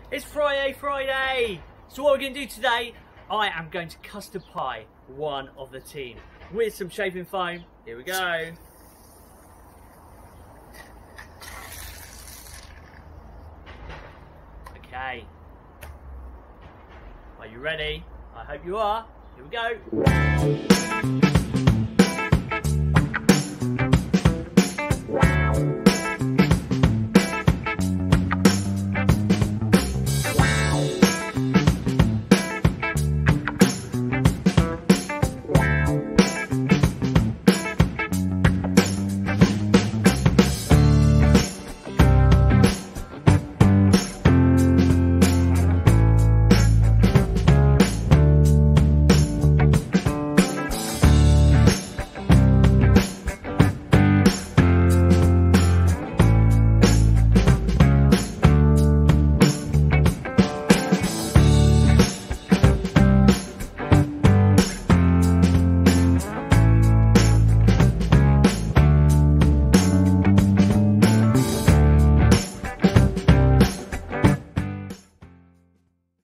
It's FriYAY Friday! So what we're going to do today, I am going to custard pie one of the team with some shaping foam. Here we go. Okay. Are you ready? I hope you are. Here we go.